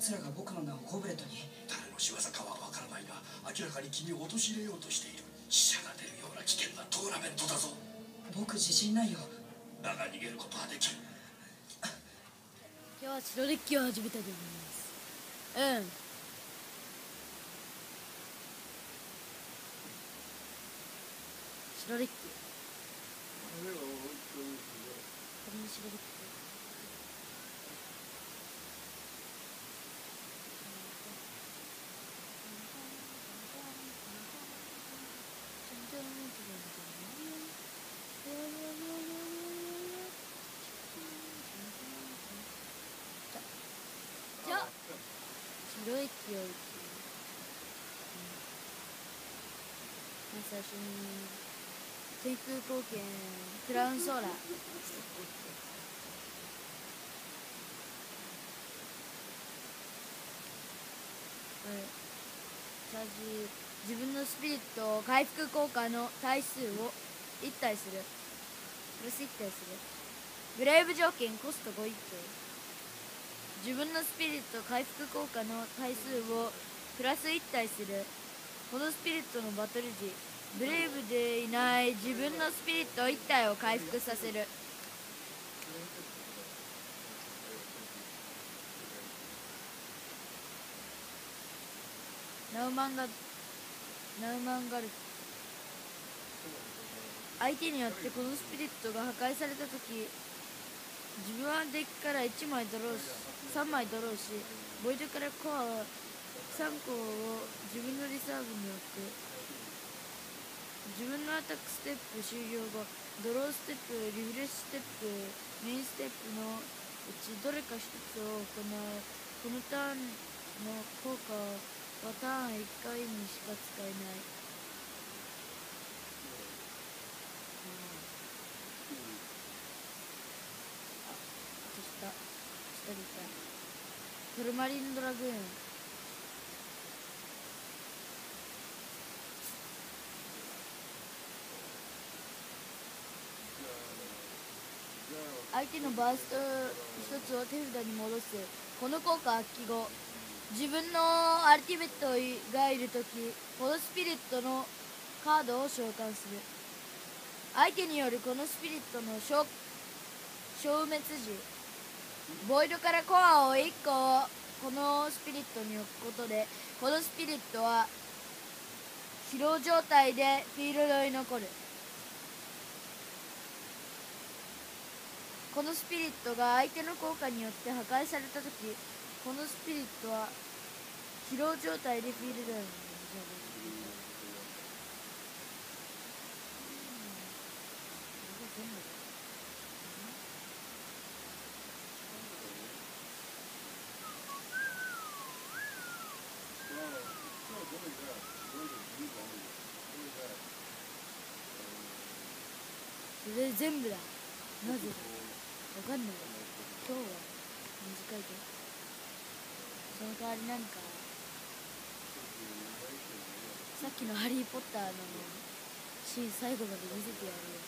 つらが僕の名をゴブレットに。 誰の仕業かはわからないが、明らかに君を陥れようとしている。死者が出るような危険なトーナメントだぞ。 僕自信ないよ。 だが逃げることはできる。 今日は白デッキを始めたいと思います。白デッキ。これに白デッキ。じゃあ白液を最初に天空貢献クラウンソーラーチャージ自分のスピリット回復効果の対数を1体するプラス1体するブレイブ条件コスト5以上自分のスピリット回復効果の対数をプラス1体するこのスピリットのバトル時ブレイブでいない自分のスピリット1体を回復させるナウマンガル相手によってこのスピリットが破壊されたとき自分はデッキから1枚ドローし3枚ドローしボイドからコア3個を自分のリサーブに置く自分のアタックステップ終了後ドローステップリフレッシュステップメインステップのうちどれか1つを行うこのターンの効果はターン1回にしか使えないトルマリンドラグーン相手のバースト一つを手札に戻すこの効果発揮後自分のアルティメットがいるときこのスピリットのカードを召喚する相手によるこのスピリットの消滅時ボイドからコアを1個このスピリットに置くことでこのスピリットは疲労状態でフィールドに残るこのスピリットが相手の効果によって破壊されたときこのスピリットは疲労状態でフィールドに残るそれ全部だなぜだわかんない今日は短いけどその代わりなんかさっきのハリーポッターのシーン最後まで見せてやるよ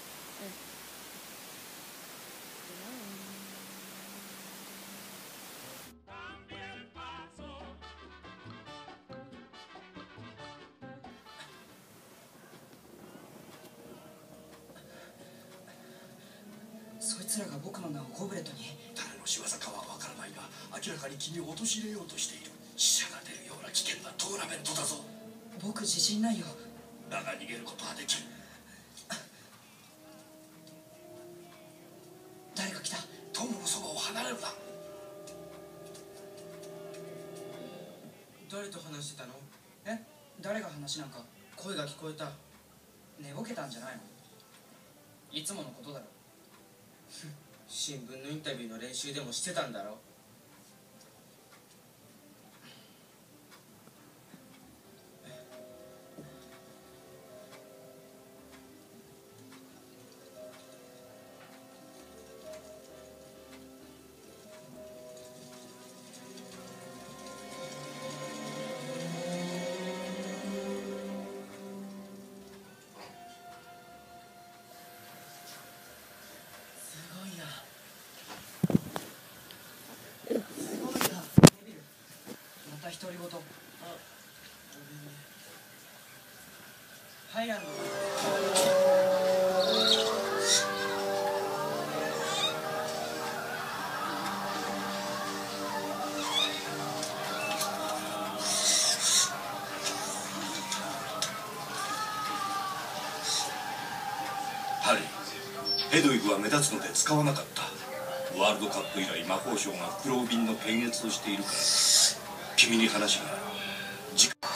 そいつらが僕の名をゴブレットに。 誰の仕業かはわからないが、明らかに君を陥れようとしている。死者が出るような危険なトーナメントだぞ。 僕自信ないよ。 だが逃げることはできる。 誰か来た。 トムのそばを離れるな。 誰と話してたの？ 誰が話なんか。 声が聞こえた。 寝ぼけたんじゃないの？いつものことだろ。 新聞のインタビューの練習でもしてたんだろ。 す独り言。ハイランド。 ハリー、ヘドウィグは目立つので使わなかった。ワールドカップ以来魔法省が黒瓶の検閲をしているから、君に話がある。